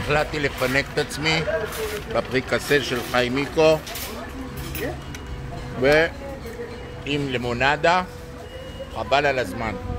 החלטתי לפנק את עצמי בפריקסה של חיימיקו ועם לימונדה, חבל על הזמן.